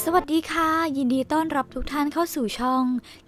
สวัสดีค่ะยินดีต้อนรับทุกท่านเข้าสู่ช่อง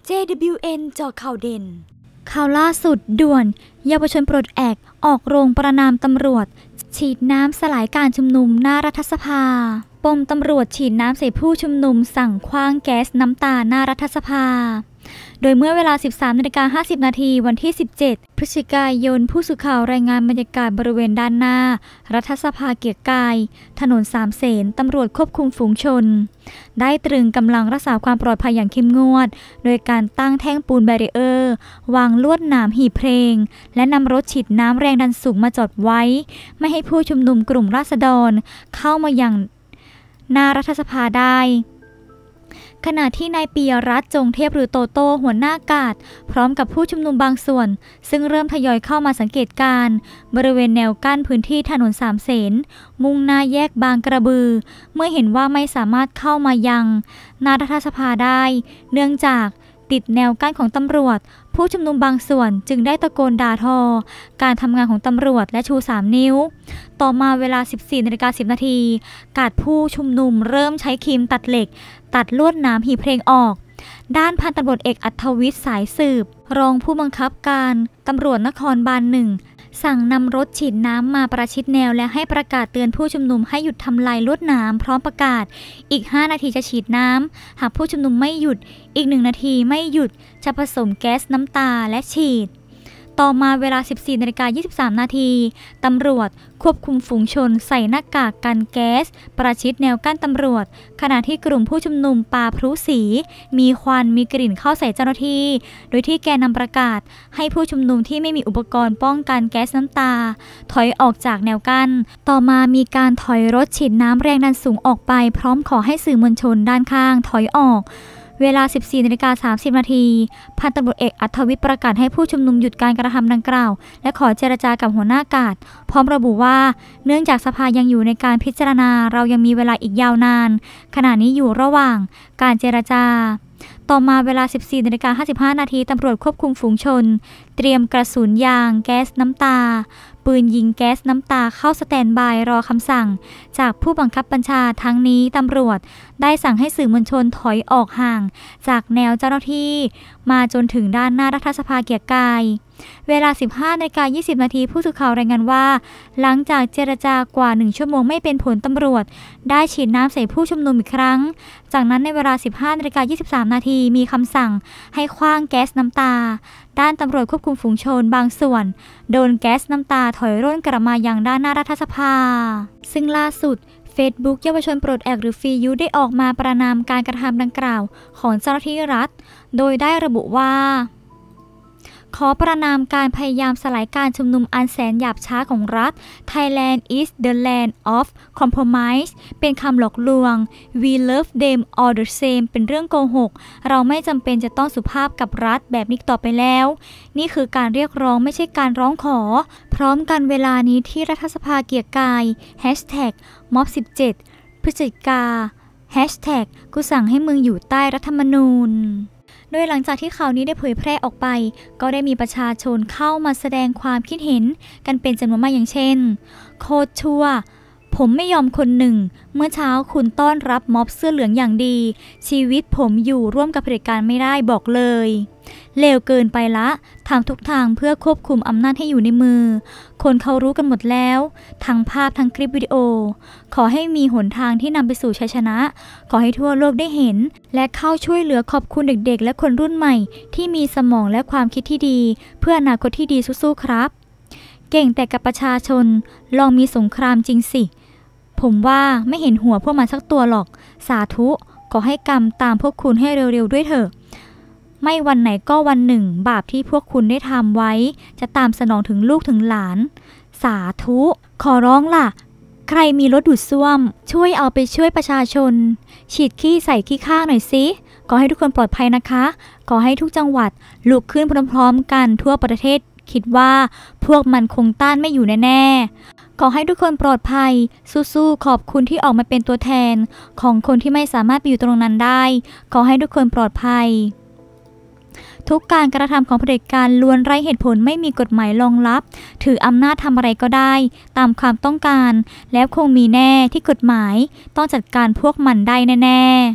JWN เจาะข่าวเด่นข่าวล่าสุดด่วนเยาวชนปลดแอกออกโรงประณามตำรวจฉีดน้ำสลายการชุมนุมหน้ารัฐสภาปมตำรวจฉีดน้ำใส่ผู้ชุมนุมสั่งขว้างแก๊สน้ำตาหน้ารัฐสภาโดยเมื่อเวลา 13:50 น.วันที่ 17 พฤศจิกายนผู้สื่อข่าวรายงานบรรยากาศบริเวณด้านหน้ารัฐสภาเกียรติกายถนนสามเสนตำรวจควบคุมฝูงชนได้ตรึงกำลังรักษาความปลอดภัยอย่างเข้มงวดโดยการตั้งแท่งปูนแบรีเออร์วางลวดหนามหีบเพลงและนำรถฉีดน้ำแรงดันสูงมาจอดไว้ไม่ให้ผู้ชุมนุมกลุ่มราษฎรเข้ามายังหน้ารัฐสภาได้ขณะที่นายปียรัตน์จงเทพหรือโตโต้หัวหน้ากาดพร้อมกับผู้ชุมนุมบางส่วนซึ่งเริ่มทยอยเข้ามาสังเกตการณ์บริเวณแนวกั้นพื้นที่ถนนสามเสนมุ่งหน้าแยกบางกระบือเมื่อเห็นว่าไม่สามารถเข้ามายังหน้ารัฐสภาได้เนื่องจากติดแนวกั้นของตำรวจผู้ชุมนุมบางส่วนจึงได้ตะโกนด่าทอการทำงานของตำรวจและชู3 นิ้วต่อมาเวลา 14:10 น.กาดผู้ชุมนุมเริ่มใช้ครีมตัดเหล็กตัดลวดหนามหีบเพลงออกด้านพันตำรวจเอกอัธวิทย์สายสืบรองผู้บังคับการตำรวจนครบาล 1สั่งนำรถฉีดน้ำมาประชิดแนวและให้ประกาศเตือนผู้ชุมนุมให้หยุดทำลายลวดหนามพร้อมประกาศอีก5 นาทีจะฉีดน้ำหากผู้ชุมนุมไม่หยุดอีก1 นาทีไม่หยุดจะผสมแก๊สน้ำตาและฉีดต่อมาเวลา 14:23 น.ตำรวจควบคุมฝูงชนใส่หน้ากากกันแก๊สประชิดแนวกั้นตำรวจขณะที่กลุ่มผู้ชุมนุมปาพลุสีมีควันมีกลิ่นเข้าใส่เจ้าหน้าที่โดยที่แกนนำประกาศให้ผู้ชุมนุมที่ไม่มีอุปกรณ์ป้องกันแก๊สน้ำตาถอยออกจากแนวกั้นต่อมามีการถอยรถฉีดน้ำแรงดันสูงออกไปพร้อมขอให้สื่อมวลชนด้านข้างถอยออกเวลา 14:30 น.พันตำรวจเอกอัธวิทย์ประกาศให้ผู้ชุมนุมหยุดการกระทำดังกล่าวและขอเจรจากับหัวหน้ากาดพร้อมระบุว่าเนื่องจากสภายังอยู่ในการพิจารณาเรายังมีเวลาอีกยาวนานขณะนี้อยู่ระหว่างการเจรจาต่อมาเวลา 14:55 น.ตำรวจควบคุมฝูงชนเตรียมกระสุนยางแก๊สน้ำตาปืนยิงแก๊สน้ำตาเข้าสแตนบายรอคำสั่งจากผู้บังคับบัญชาทั้งนี้ตำรวจได้สั่งให้สื่อมวลชนถอยออกห่างจากแนวเจ้าหน้าที่มาจนถึงด้านหน้ารัฐสภาเกียรติกายเวลา 15:20 น.ผู้สื่อข่าวรายงานว่าหลังจากเจรจากว่า1 ชั่วโมงไม่เป็นผลตำรวจได้ฉีดน้ำใส่ผู้ชุมนุมอีกครั้งจากนั้นในเวลา 15:23 น.มีคำสั่งให้ขว้างแก๊สน้ำตาด้านตำรวจควบคุมฝูงชนบางส่วนโดนแก๊สน้ำตาถอยร่นกลับมายังด้านหน้ารัฐสภาซึ่งล่าสุดFacebook เยาวชนปลดแอกหรือฟียูได้ออกมาประณามการกระทำดังกล่าวของเจ้าหน้าที่รัฐโดยได้ระบุว่าขอประณามการพยายามสลายการชุมนุมอันแสนหยาบช้าของรัฐ Thailand is the land of compromise เป็นคำหลอกลวง We love them all the same เป็นเรื่องโกหกเราไม่จำเป็นจะต้องสุภาพกับรัฐแบบนี้ต่อไปแล้วนี่คือการเรียกร้องไม่ใช่การร้องขอพร้อมกันเวลานี้ที่รัฐสภาเกียรติกาย #ม็อบ 17 พฤศจิกา กูสั่งให้มึงอยู่ใต้รัฐธรรมนูญโดยหลังจากที่ข่าวนี้ได้เผยแพร่ออกไปก็ได้มีประชาชนเข้ามาแสดงความคิดเห็นกันเป็นจำนวนมากอย่างเช่นโคตรชั่วผมไม่ยอมคนหนึ่งเมื่อเช้าคุณต้อนรับม็อบเสื้อเหลืองอย่างดีชีวิตผมอยู่ร่วมกับเผด็จการไม่ได้บอกเลยเลวเกินไปละทำทุกทางเพื่อควบคุมอำนาจให้อยู่ในมือคนเขารู้กันหมดแล้วทั้งภาพทั้งคลิปวิดีโอขอให้มีหนทางที่นำไปสู่ชัยชนะขอให้ทั่วโลกได้เห็นและเข้าช่วยเหลือขอบคุณเด็กๆและคนรุ่นใหม่ที่มีสมองและความคิดที่ดีเพื่ออนาคตที่ดีสู้ๆครับเก่งแต่กับประชาชนลองมีสงครามจริงสิผมว่าไม่เห็นหัวพวกมันสักตัวหรอกสาธุขอให้กรรมตามพวกคุณให้เร็วๆด้วยเถอะไม่วันไหนก็วันหนึ่งบาปที่พวกคุณได้ทำไว้จะตามสนองถึงลูกถึงหลานสาธุขอร้องล่ะใครมีรถดูดซ่วมช่วยเอาไปช่วยประชาชนฉีดขี้ใส่ขี้ข้างหน่อยสิขอให้ทุกคนปลอดภัยนะคะขอให้ทุกจังหวัดลุกขึ้นพร้อมๆกันทั่วประเทศคิดว่าพวกมันคงต้านไม่อยู่แน่ๆขอให้ทุกคนปลอดภัยสู้ๆขอบคุณที่ออกมาเป็นตัวแทนของคนที่ไม่สามารถไปอยู่ตรงนั้นได้ขอให้ทุกคนปลอดภัยทุกการกระทำของเผด็จการล้วนไร้เหตุผลไม่มีกฎหมายรองรับถืออำนาจทำอะไรก็ได้ตามความต้องการแล้วคงมีแน่ที่กฎหมายต้องจัดการพวกมันได้แน่ๆ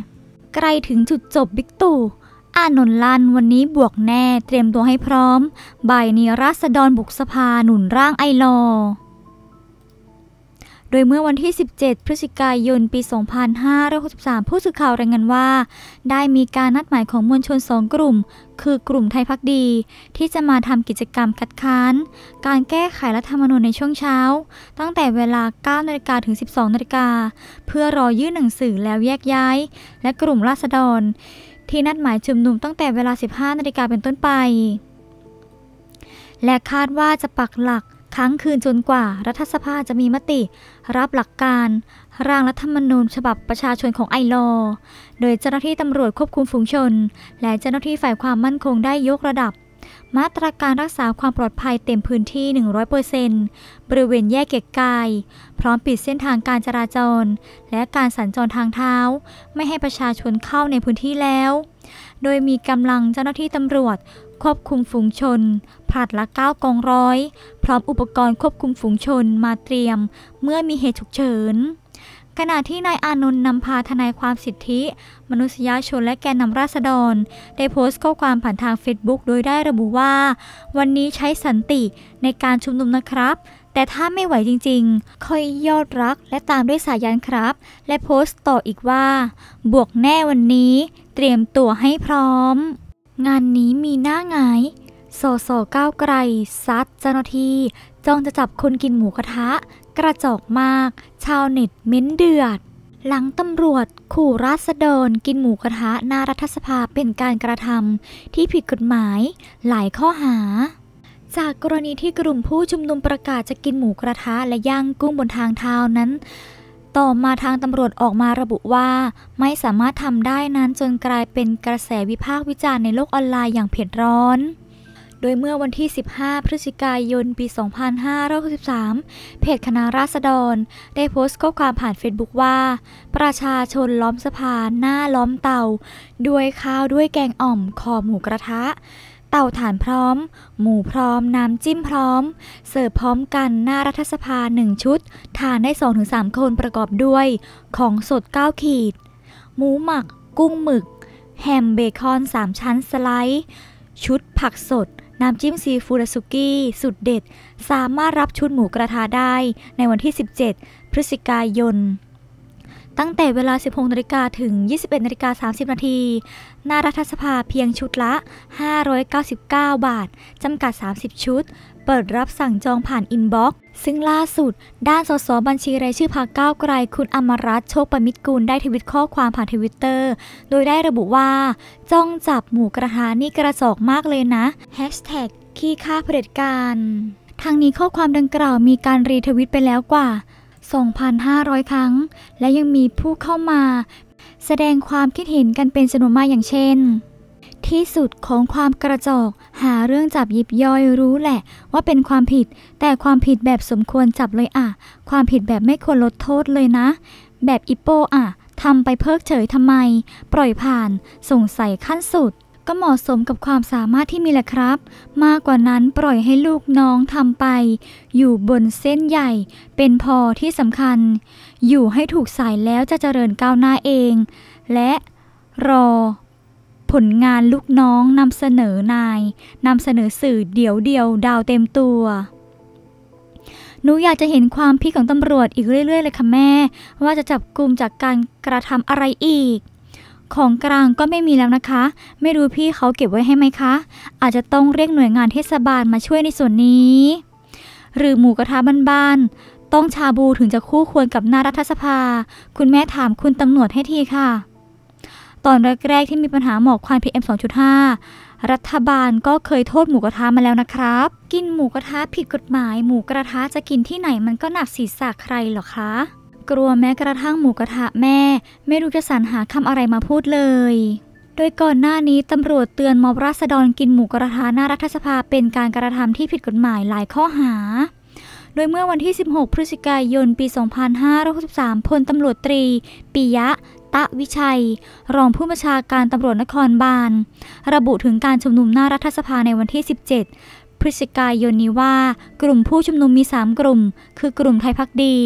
ใกล้ถึงจุดจบบิ๊กตู่อานนท์ลั่นวันนี้บวกแน่เตรียมตัวให้พร้อมบ่ายนี้ราษฎรบุกสภาหนุนร่างไอลอโดยเมื่อวันที่ 17 พฤศจิกายน ปี 2563 ผู้สื่อข่าวรายงานว่าได้มีการนัดหมายของมวลชน2 กลุ่มคือกลุ่มไทยภักดีที่จะมาทำกิจกรรมคัดค้านการแก้ไขรัฐธรรมนูญในช่วงเช้าตั้งแต่เวลา 9 นาฬิกาถึง 12 นาฬิกาเพื่อรอยื่นหนังสือแล้วแยกย้ายและกลุ่มราษฎรที่นัดหมายชุมนุมตั้งแต่เวลา 15 นาฬิกาเป็นต้นไปและคาดว่าจะปักหลักค้างคืนจนกว่ารัฐสภาจะมีมติรับหลักการร่างรัฐธรรมนูญฉบับประชาชนของไอลอโดยเจ้าหน้าที่ตำรวจควบคุมฝูงชนและเจ้าหน้าที่ฝ่ายความมั่นคงได้ยกระดับมาตรการรักษาความปลอดภัยเต็มพื้นที่ 100% บริเวณแยกเกียรติกายพร้อมปิดเส้นทางการจราจรและการสัญจรทางเท้าไม่ให้ประชาชนเข้าในพื้นที่แล้วโดยมีกำลังเจ้าหน้าที่ตำรวจควบคุมฝูงชนผลัดละ9 กองร้อยพร้อมอุปกรณ์ควบคุมฝูงชนมาเตรียมเมื่อมีเหตุฉุกเฉินขณะที่นายอานนท์นำพาทนายความสิทธิมนุษยชนและแกนนำราษฎรได้โพสต์ข้อความผ่านทางเฟซบุ๊กโดยได้ระบุว่าวันนี้ใช้สันติในการชุมนุมนะครับแต่ถ้าไม่ไหวจริงๆค่อยยอดรักและตามด้วยสายันครับและโพสต์ต่ออีกว่าบวกแน่วันนี้เตรียมตัวให้พร้อมงานนี้มีหน้าหงายสสก้าวไกลซัดเจ้าหน้าที่จ้องจะจับคนกินหมูกระทะกระจอกมากชาวเน็ตเม้นเดือดหลังตำรวจขู่ราษฎรกินหมูกระทะหน้ารัฐสภาเป็นการกระทำที่ผิดกฎหมายหลายข้อหาจากกรณีที่กลุ่มผู้ชุมนุมประกาศจะกินหมูกระทะและย่างกุ้งบนทางเท้านั้นต่อมาทางตำรวจออกมาระบุว่าไม่สามารถทำได้นั้นจนกลายเป็นกระแสวิพากษ์วิจารณ์ในโลกออนไลน์อย่างเผ็ดร้อนโดยเมื่อวันที่ 15 พฤศจิกายน ปี 2563 เพจคณะราษฎรได้โพสต์ข้อความผ่านเฟซบุ๊กว่าประชาชนล้อมสะพานหน้าล้อมเตาด้วยข้าวด้วยแกงอ่อมคอหมูกระทะเตาถ่านพร้อมหมูพร้อมน้ำจิ้มพร้อมเสิร์ฟพร้อมกันหน้ารัฐสภา1 ชุดทานได้ 2-3 คนประกอบด้วยของสด9 ขีดหมูหมักกุ้งหมึกแฮมเบคอน3 ชั้นสไลด์ชุดผักสดน้ำจิ้มซีฟู้ดสุกี้สุดเด็ดสามารถรับชุดหมูกระทะได้ในวันที่ 17 พฤศจิกายนตั้งแต่เวลา 16 นาฬิกาถึง 21 นาฬิกา 30 นาทีหน้ารัฐสภาเพียงชุดละ 599 บาทจำกัด 30 ชุดเปิดรับสั่งจองผ่านอินบ็อกซ์ซึ่งล่าสุดด้านสสบัญชีรายชื่อพรรคก้าวไกลคุณอมรรัตน์โชคประมิตรกุลได้ทวิตข้อความผ่านทวิตเตอร์โดยได้ระบุว่าจ้องจับหมูกระทะนี่กระจอกมากเลยนะแฮชแท็กขี้ข้าเผด็จการทางนี้ข้อความดังกล่าวมีการรีทวิตไปแล้วกว่า 2,500 ครั้งและยังมีผู้เข้ามาแสดงความคิดเห็นกันเป็นจำนวนมากอย่างเช่นที่สุดของความกระจอกหาเรื่องจับยิบย่อยรู้แหละว่าเป็นความผิดแต่ความผิดแบบสมควรจับเลยอ่ะความผิดแบบไม่ควรลดโทษเลยนะแบบอิโป้อ่ะทำไปเพิกเฉยทำไมปล่อยผ่านสงสัยขั้นสุดก็เหมาะสมกับความสามารถที่มีแหละครับมากกว่านั้นปล่อยให้ลูกน้องทำไปอยู่บนเส้นใหญ่เป็นพอที่สำคัญอยู่ให้ถูกสายแล้วจะเจริญก้าวหน้าเองและรอผลงานลูกน้องนำเสนอสื่อเดี๋ยวดาวเต็มตัวหนูอยากจะเห็นความพิกของตำรวจอีกเรื่อยๆเลยค่ะแม่ว่าจะจับกุมจากการกระทำอะไรอีกของกลางก็ไม่มีแล้วนะคะไม่รู้พี่เขาเก็บไว้ให้ไหมคะอาจจะต้องเรียกหน่วยงานเทศบาลมาช่วยในส่วนนี้หรือหมูกระทะบ้านๆต้องชาบูถึงจะคู่ควรกับหน้ารัฐสภาคุณแม่ถามคุณตำรวจให้ทีค่ะตอนแรกๆที่มีปัญหาหมอกควัน PM 2.5 รัฐบาลก็เคยโทษหมูกระทะมาแล้วนะครับกินหมูกระทะผิดกฎหมายหมูกระทะจะกินที่ไหนมันก็หนักศีรษะใครหรอคะกลัวแม้กระทั่งหมูกระทะแม่ไม่รู้จะสรรหาคำอะไรมาพูดเลยโดยก่อนหน้านี้ตำรวจเตือนม็อบราษฎรกินหมูกระทะหน้ารัฐสภาเป็นการกระทำที่ผิดกฎหมายหลายข้อหาโดยเมื่อวันที่ 16 พฤศจิกายน ปี 2563 พลตำรวจตรีปิยะตะวิชัยรองผู้บัญชาการตำรวจนครบาลระบุถึงการชุมนุมหน้ารัฐสภาในวันที่ 17 พฤศจิกายนนี้ว่ากลุ่มผู้ชุมนุมมี3 กลุ่มคือกลุ่มไทยภักดี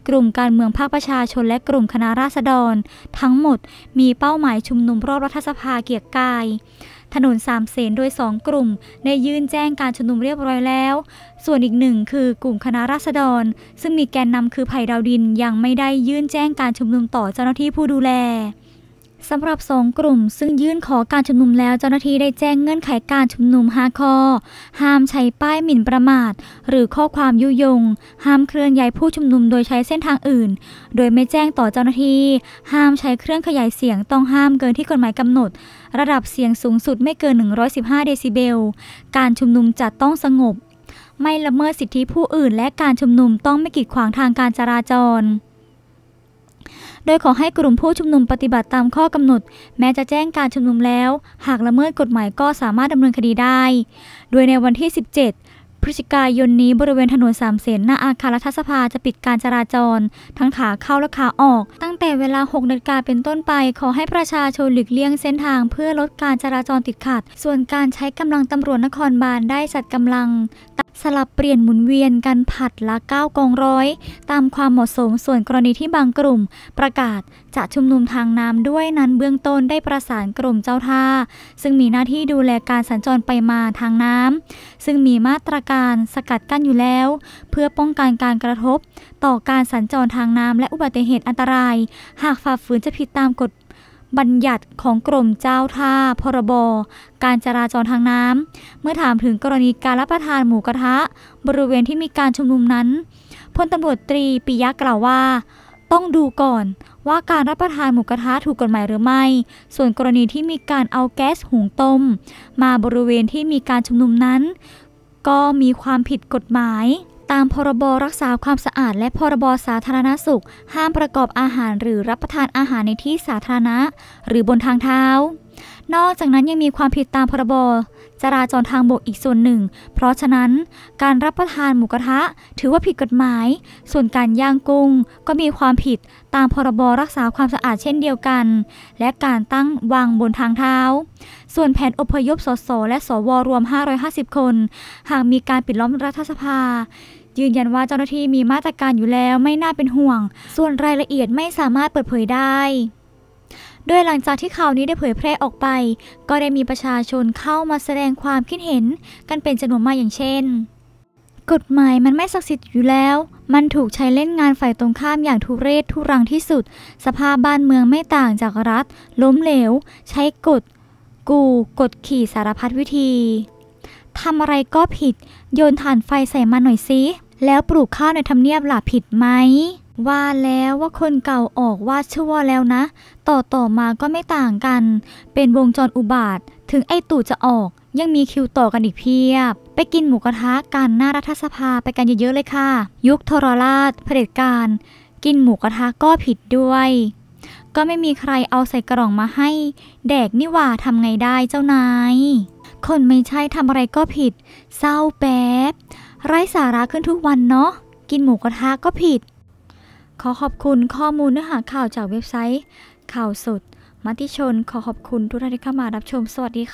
กลุ่มการเมืองภาคประชาชนและกลุ่มคณะราษฎรทั้งหมดมีเป้าหมายชุมนุมรอบรัฐสภาเกียรติกายถนนสามเสนโดย2 กลุ่มได้ยื่นแจ้งการชุมนุมเรียบร้อยแล้วส่วนอีกหนึ่งคือกลุ่มคณะราษฎรซึ่งมีแกนนำคือไผ่ดาวดินยังไม่ได้ยื่นแจ้งการชุมนุมต่อเจ้าหน้าที่ผู้ดูแลสำหรับ2 กลุ่มซึ่งยื่นขอการชุมนุมแล้วเจ้าหน้าที่ได้แจ้งเงื่อนไขการชุมนุม5 ข้อห้ามใช้ป้ายหมิ่นประมาทหรือข้อความยุยงห้ามเคลื่อนย้ายผู้ชุมนุมโดยใช้เส้นทางอื่นโดยไม่แจ้งต่อเจ้าหน้าที่ห้ามใช้เครื่องขยายเสียงต้องห้ามเกินที่กฎหมายกำหนดระดับเสียงสูงสุดไม่เกิน115เดซิเบลการชุมนุมจัดต้องสงบไม่ละเมิดสิทธิผู้อื่นและการชุมนุมต้องไม่กีดขวางทางการจราจรโดยขอให้กลุ่มผู้ชุมนุมปฏิบัติตามข้อกำหนดแม้จะแจ้งการชุมนุมแล้วหากละเมิดกฎหมายก็สามารถดำเนินคดีได้โดยในวันที่17 พฤศจิกายนนี้บริเวณถนนสามเสนหน้าอาคารรัฐสภาจะปิดการจราจรทั้งขาเข้าและขาออกตั้งแต่เวลา 6 นาฬิกาเป็นต้นไปขอให้ประชาชนหลีกเลี่ยงเส้นทางเพื่อลดการจราจรติดขัดส่วนการใช้กำลังตำรวจนครบาลได้จัดกำลังสลับเปลี่ยนหมุนเวียนกันผัดละ9 กองร้อยตามความเหมาะสมส่วนกรณีที่บางกลุ่มประกาศจะชุมนุมทางน้ำด้วยนั้นเบื้องต้นได้ประสานกรมเจ้าท่าซึ่งมีหน้าที่ดูแลการสัญจรไปมาทางน้ำซึ่งมีมาตรการสกัดกั้นอยู่แล้วเพื่อป้องกันการกระทบต่อการสัญจรทางน้ำและอุบัติเหตุอันตรายหากฝ่าฝืนจะผิดตามกฎบัญญัติของกรมเจ้าท่าพรบการจราจรทางน้ำเมื่อถามถึงกรณีการรับประทานหมูกระทะบริเวณที่มีการชุมนุมนั้นพลตำรวจตรีปิยะกล่าวว่าต้องดูก่อนว่าการรับประทานหมูกระทะถูกกฎหมายหรือไม่ส่วนกรณีที่มีการเอาแก๊สหุงต้มมาบริเวณที่มีการชุมนุมนั้นก็มีความผิดกฎหมายตามพรบรักษาความสะอาดและพรบสาธารณสุขห้ามประกอบอาหารหรือรับประทานอาหารในที่สาธารณะหรือบนทางเท้านอกจากนั้นยังมีความผิดตามพรบจราจรทางบกอีกส่วนหนึ่งเพราะฉะนั้นการรับประทานหมูกระทะถือว่าผิดกฎหมายส่วนการย่างกุ้งก็มีความผิดตามพรบรักษาความสะอาดเช่นเดียวกันและการตั้งวางบนทางเท้าส่วนแผนอพยพสสและสวรวม550 คนหากมีการปิดล้อมรัฐสภายืนยันว่าเจ้าหน้าที่มีมาตรการอยู่แล้วไม่น่าเป็นห่วงส่วนรายละเอียดไม่สามารถเปิดเผยได้โดยหลังจากที่ข่าวนี้ได้เผยแพร่ออกไปก็ได้มีประชาชนเข้ามาแสดงความคิดเห็นกันเป็นจำนวนมากอย่างเช่นกฎหมายมันไม่ศักดิ์สิทธิ์อยู่แล้วมันถูกใช้เล่นงานฝ่ายตรงข้ามอย่างทุเรศทุรังที่สุดสภาพบ้านเมืองไม่ต่างจากรัฐล้มเหลวใช้กดขี่สารพัดวิธีทำอะไรก็ผิดโยนถ่านไฟใส่มันหน่อยสิแล้วปลูกข้าวในทำเนียบล่ะผิดไหมว่าแล้วว่าคนเก่าออกว่าชั่วแล้วนะต่อมาก็ไม่ต่างกันเป็นวงจรอุบาทถึงไอ้ตู่จะออกยังมีคิวต่อกันอีกเพียบไปกินหมูกระทะกันหน้ารัฐสภาไปกันเยอะๆเลยค่ะยุคทรราชเผด็จการกินหมูกระทะก็ผิดด้วยก็ไม่มีใครเอาใส่กล่องมาให้แดกนี่หว่าทำไงได้เจ้านายคนไม่ใช่ทำอะไรก็ผิดเศร้าแป๊บไร้สาระขึ้นทุกวันเนาะกินหมูกระทะก็ผิดขอขอบคุณข้อมูลเนื้อหาข่าวจากเว็บไซต์ข่าวสดมติชนขอขอบคุณทุกท่านที่เข้ามารับชมสวัสดี